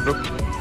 रुक।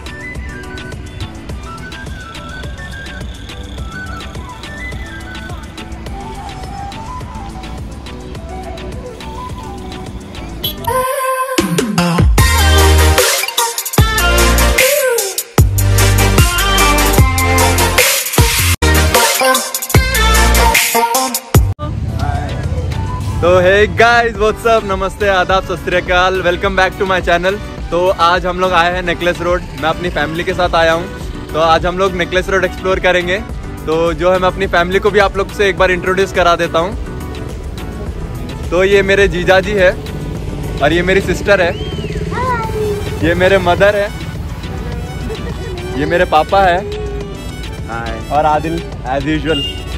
तो hey guys what's up, नमस्ते, आदाब, सत श्री अकाल, welcome back to my channel. तो आज हम लोग आए हैं नेकलेस रोड। मैं अपनी फैमिली के साथ आया हूँ। तो आज हम लोग नेकलेस रोड एक्सप्लोर करेंगे। तो जो है मैं अपनी फैमिली को भी आप लोग से एक बार इंट्रोड्यूस करा देता हूँ। तो ये मेरे जीजा जी है और ये मेरी सिस्टर है, ये मेरे मदर है, ये मेरे पापा है और आदिल एज यूजुअल।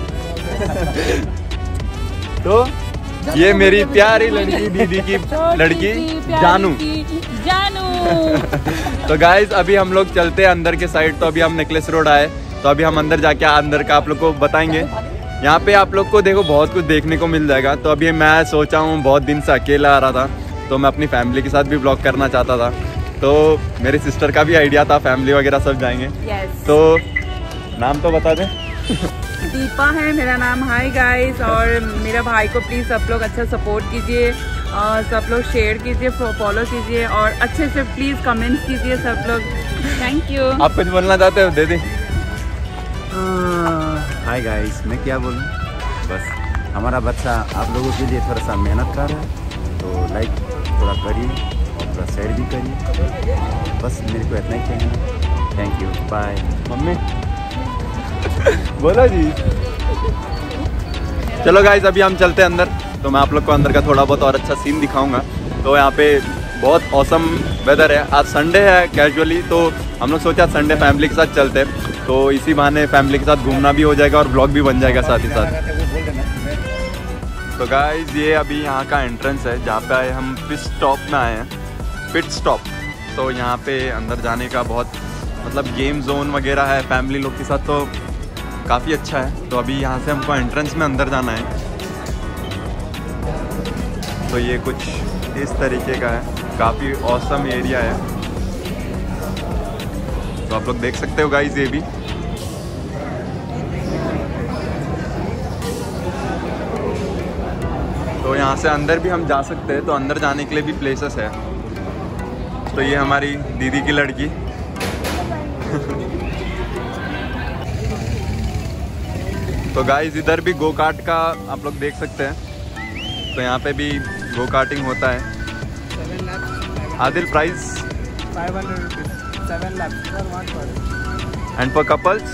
तो ये मेरी प्यारी लड़की, दीदी की लड़की जानू। तो गाइज अभी हम लोग चलते हैं अंदर के साइड। तो अभी हम नेकलेस रोड आए, तो अभी हम अंदर जाके अंदर का आप लोग को बताएंगे। यहाँ पे आप लोग को देखो बहुत कुछ देखने को मिल जाएगा। तो अभी मैं सोचा हूँ, बहुत दिन से अकेला आ रहा था, तो मैं अपनी फैमिली के साथ भी ब्लॉग करना चाहता था। तो मेरी सिस्टर का भी आइडिया था, फैमिली वगैरह सब जाएंगे। तो नाम तो बता दें। दीपा है मेरा नाम। हाय गाइस, और मेरा भाई को प्लीज़ सब लोग अच्छा सपोर्ट कीजिए और सब लोग शेयर कीजिए, फॉलो कीजिए और अच्छे से प्लीज़ कमेंट्स कीजिए सब लोग। Thank you. आप कुछ बोलना चाहते हो? दे दें। हाय गाइस, मैं क्या बोलूँ, बस हमारा बच्चा आप लोगों के लिए थोड़ा सा मेहनत कर रहा है, तो लाइक थोड़ा करिए और थोड़ा शेयर भी करिए। बस मेरे को इतना ही कहना। Thank you, bye. मम्मी बोलो जी। चलो गाइस अभी हम चलते हैं अंदर। तो मैं आप लोग को अंदर का थोड़ा बहुत और अच्छा सीन दिखाऊंगा। तो यहाँ पे बहुत औसम वेदर है। आज संडे है कैजुअली, तो हम लोग सोचा संडे फैमिली के साथ चलते हैं। तो इसी बहाने फैमिली के साथ घूमना भी हो जाएगा और ब्लॉग भी बन जाएगा साथ ही साथ। तो गाइस ये अभी यहाँ का एंट्रेंस है जहाँ पे हम पिट स्टॉप में आए हैं, पिट स्टॉप। तो यहाँ पे अंदर जाने का बहुत मतलब गेम जोन वगैरह है फैमिली लोग के साथ, तो काफ़ी अच्छा है। तो अभी यहाँ से हमको एंट्रेंस में अंदर जाना है। तो ये कुछ इस तरीके का है, काफ़ी ऑसम एरिया है। तो आप लोग देख सकते हो गाइस ये भी। तो यहाँ से अंदर भी हम जा सकते हैं। तो अंदर जाने के लिए भी प्लेसेस है। तो ये हमारी दीदी की लड़की। तो गाइस इधर भी गो कार्ट का आप लोग देख सकते हैं। तो यहाँ पे भी गो कार्टिंग होता है। Adult price 500 rupees, 7 lakhs for one person. And for couples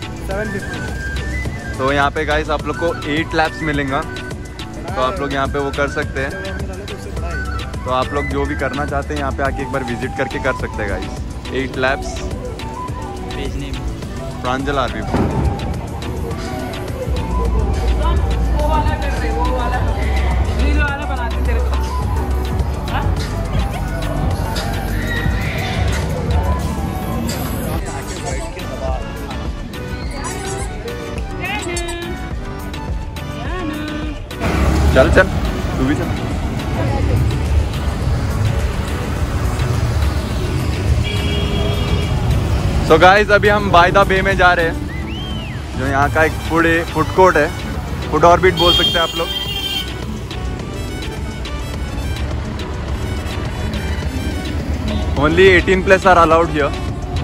750. तो यहाँ पे गाइस आप लोग को 8 लैप्स मिलेंगे। तो आप लोग यहाँ पे वो कर सकते हैं। तो आप लोग जो भी करना चाहते हैं यहाँ पे आके एक बार विजिट करके कर सकते हैं guys. 8 laps. Page name Pranjal R B. चल चल तू भी चल। सो गाइस अभी हम बायदा बे में जा रहे हैं, जो यहाँ का एक फूड कोर्ट है, फूड ऑर्बिट बोल सकते हैं आप लोग। Only 18+ are allowed here.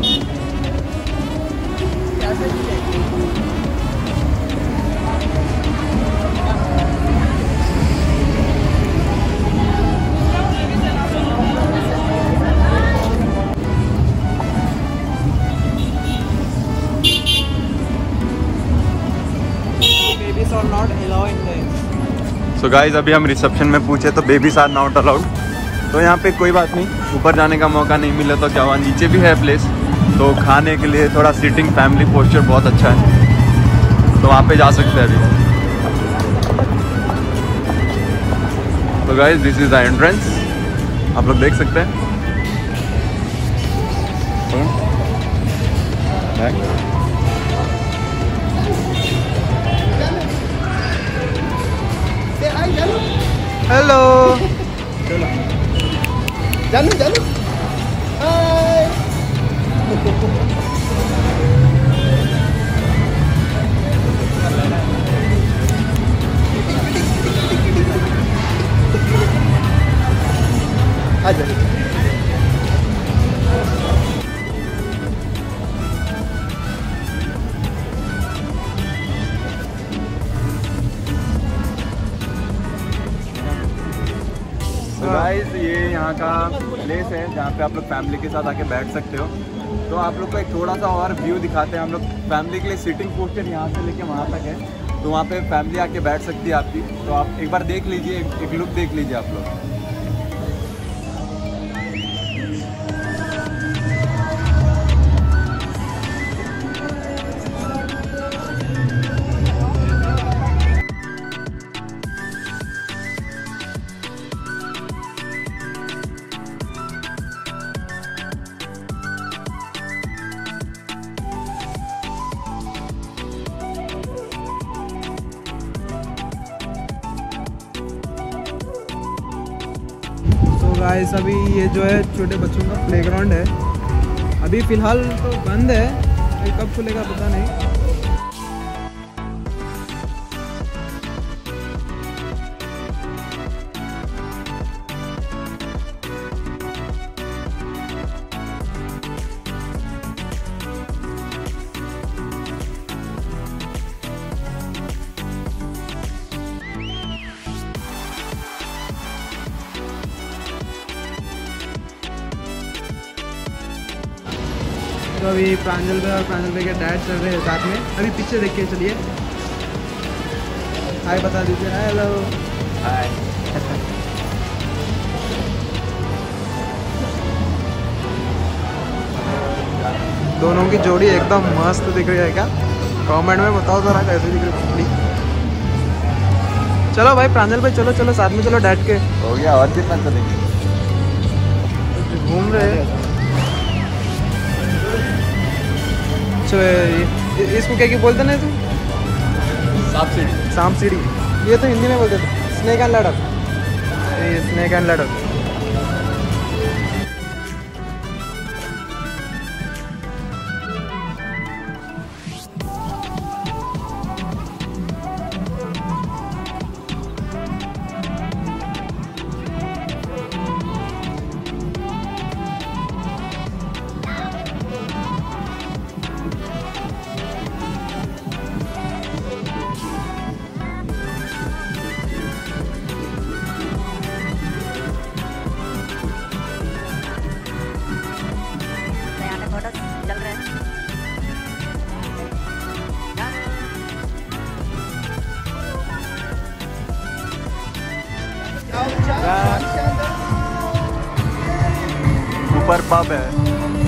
So guys अभी हम रिसेप्शन में पूछे तो बेबीज आर नॉट अलाउड। तो यहाँ पे कोई बात नहीं, ऊपर जाने का मौका नहीं मिले तो क्या हुआ, नीचे भी है प्लेस। तो खाने के लिए थोड़ा सिटिंग फैमिली पोस्चर बहुत अच्छा है, तो वहाँ पे जा सकते हैं अभी। तो guys this is the entrance, आप लोग देख सकते हैं। हेलो जानू जानू हाय यहाँ का प्लेस है जहाँ पे आप लोग फैमिली के साथ आके बैठ सकते हो। तो आप लोग को एक थोड़ा सा और व्यू दिखाते हैं। हम लोग फैमिली के लिए सीटिंग पोस्टर यहाँ से लेके वहाँ तक है, तो वहाँ पे फैमिली आके बैठ सकती है आपकी। तो आप एक बार देख लीजिए, एक लुक देख लीजिए आप लोग। गाइस अभी ये जो है छोटे बच्चों का प्लेग्राउंड है, अभी फ़िलहाल तो बंद है, ये कब खुलेगा पता नहीं। तो अभी प्रांजल भाई और प्रांजल भाई के डैड चल रहे हैं साथ में। अभी पीछे देख के चलिए, हाय बता दीजिए। Hello hi. दोनों की जोड़ी एकदम मस्त दिख रही है क्या? कमेंट में बताओ जरा कैसे दिख रही है। चलो भाई प्रांजल भाई, चलो चलो साथ में चलो डैड के। हो गया, और कितना चलेंगे? घूम रहे हैं। चलो इसको क्या क्या बोलते ना तुम? सांप सीढ़ी। सांप सीढ़ी, ये तो हिंदी में बोलते थे। स्नेक एंड लैडर, ये स्नेक एंड लैडर। ऊपर पब है।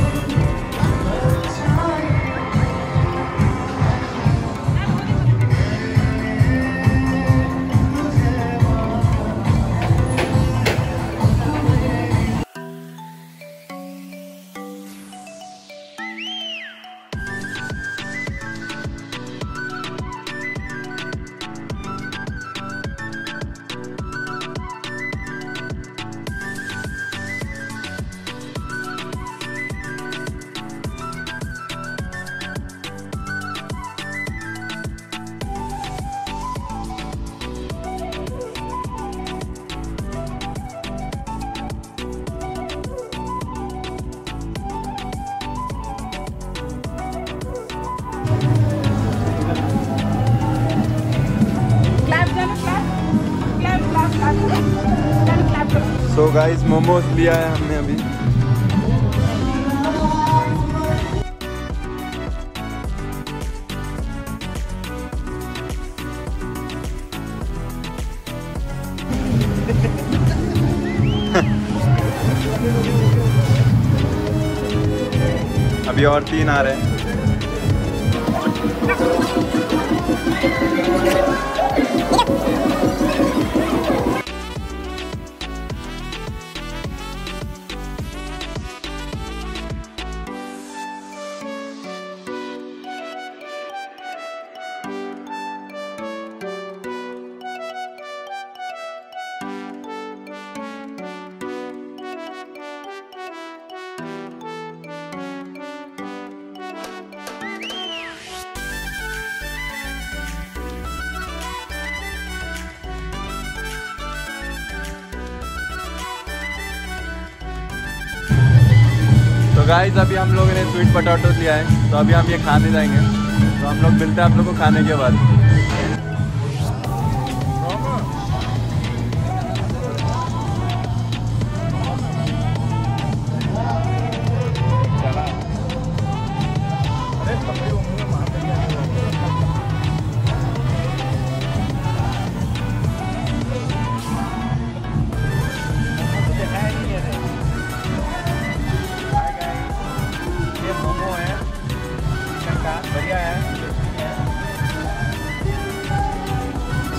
सो गाइस मोमोज लिया है हमने अभी। अभी और 3 आ रहे हैं। तो गाइस अभी हम लोगों ने स्वीट पोटैटो लिया है, तो अभी हम ये खाने जाएंगे। तो हम लोग मिलते हैं आप लोगों को खाने के बाद।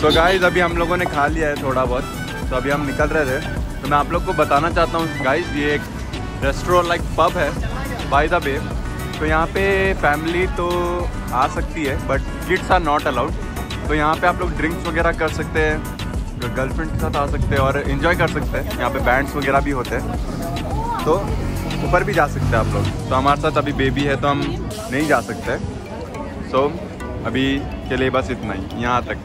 तो गाइस अभी हम लोगों ने खा लिया है थोड़ा बहुत, तो अभी हम निकल रहे थे। तो मैं आप लोग को बताना चाहता हूँ गाइस, ये एक रेस्टोरेंट लाइक पब है बाय द बे। तो यहाँ पे फैमिली तो आ सकती है but kids are not allowed. तो यहाँ पे आप लोग ड्रिंक्स वगैरह कर सकते हैं, गर्लफ्रेंड के साथ आ सकते हैं और इन्जॉय कर सकते हैं। यहाँ पे बैंड्स वगैरह भी होते हैं, तो ऊपर भी जा सकते हैं आप लोग। तो हमारे साथ अभी बेबी है तो हम नहीं जा सकते। सो अभी के लिए बस इतना ही, यहाँ तक।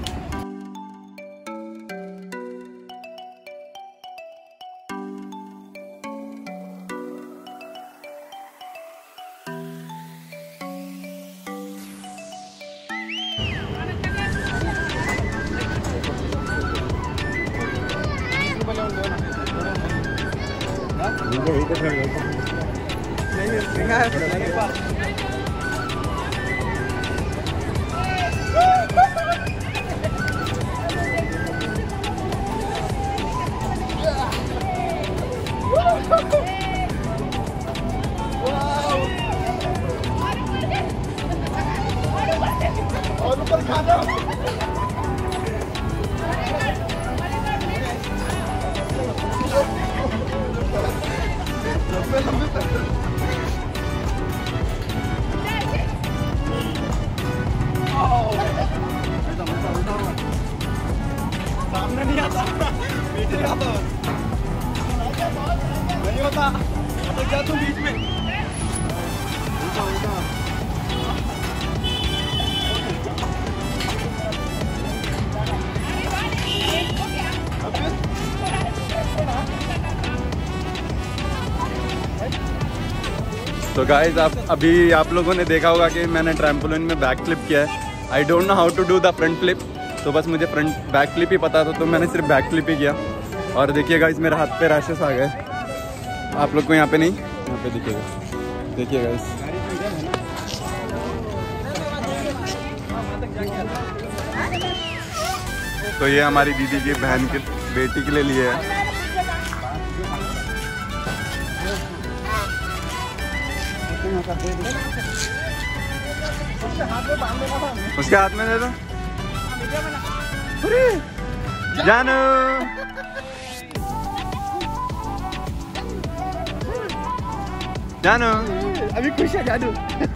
सामने नहीं आता, पीछे आता, नहीं होता, तो क्या तू बीच में? तो गाइज अभी आप लोगों ने देखा होगा कि मैंने ट्रैम्पोलिन में बैक फ्लिप किया है। I don't know how to do the front flip, तो बस मुझे फ्रंट बैक फ्लिप ही पता था, तो मैंने सिर्फ बैक फ्लिप ही किया। और देखिए गाइज मेरे हाथ पे रैशेस आ गए। आप लोग को यहाँ पे नहीं, यहाँ पे दिखेगा, देखिए गाइज। तो ये हमारी दीदी की बहन की बेटी के लिए लिए है। उसके हाथ में दे दो। जानू जानू अभी खुश है जानू।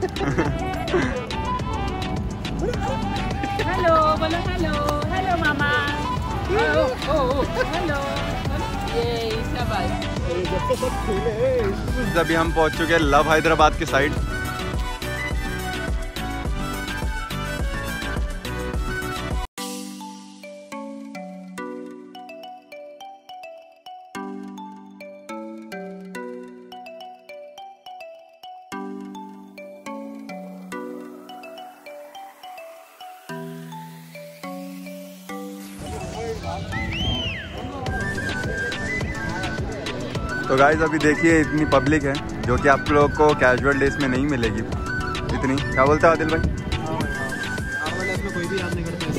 हेलो बोलो, हेलो हेलो मामा, हेलो ये शाबाश। अभी हम पहुंच चुके हैं लव हैदराबाद के साइड। तो गाइज अभी देखिए इतनी पब्लिक है जो कि आप लोगों को कैजुअल डेज में नहीं मिलेगी इतनी। क्या बोलते हो आदिल भाई? में कोई भी याद नहीं करता।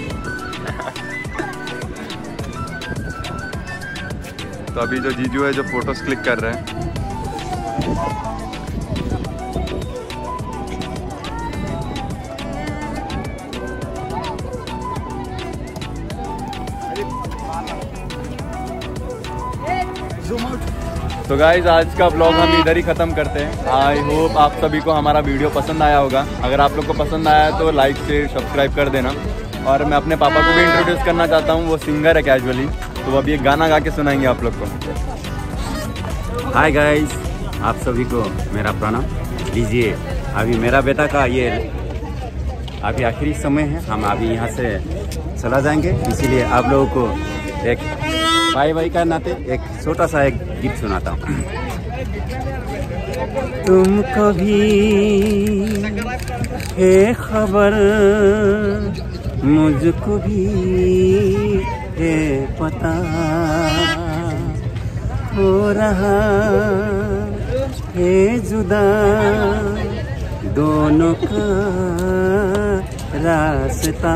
तो अभी जो जीजू है जो फोटोज क्लिक कर रहे हैं। तो गाइज आज का ब्लॉग हम इधर ही ख़त्म करते हैं। आई होप आप सभी को हमारा वीडियो पसंद आया होगा। अगर आप लोग को पसंद आया तो लाइक शेयर सब्सक्राइब कर देना। और मैं अपने पापा को भी इंट्रोड्यूस करना चाहता हूँ, वो सिंगर है कैजुअली, तो वो अभी एक गाना गा के सुनाएंगे आप लोग को। हाय गाइस, आप सभी को मेरा प्रणाम। लीजिए अभी मेरा बेटा का ये अभी आखिरी समय है, हम अभी यहाँ से चला जाएंगे, इसीलिए आप लोगों को एक भाई का नाते एक छोटा सा एक गीत सुनाता हूँ। तुम कभी है खबर, मुझको भी है पता, हो रहा है जुदा दोनों का रास्ता,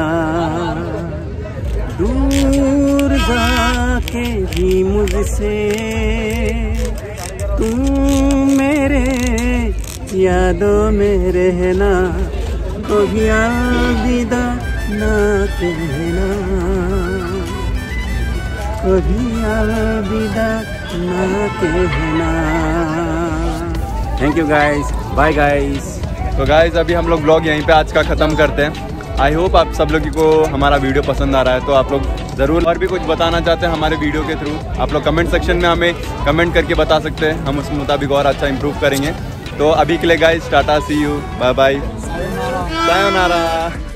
दूर जाके भी मुझसे तुम मेरे यादों में रहना, कभी अलविदा ना कहना, कभी अलविदा ना कहना। Thank you guys, bye guys. तो गाइस अभी हम लोग ब्लॉग यहीं पे आज का ख़त्म करते हैं। आई होप आप सब लोगों को हमारा वीडियो पसंद आ रहा है। तो आप लोग ज़रूर और भी कुछ बताना चाहते हैं हमारे वीडियो के थ्रू, आप लोग कमेंट सेक्शन में हमें कमेंट करके बता सकते हैं, हम उस मुताबिक और अच्छा इंप्रूव करेंगे। तो अभी के लिए guys tata, see you, bye bye, sayonara.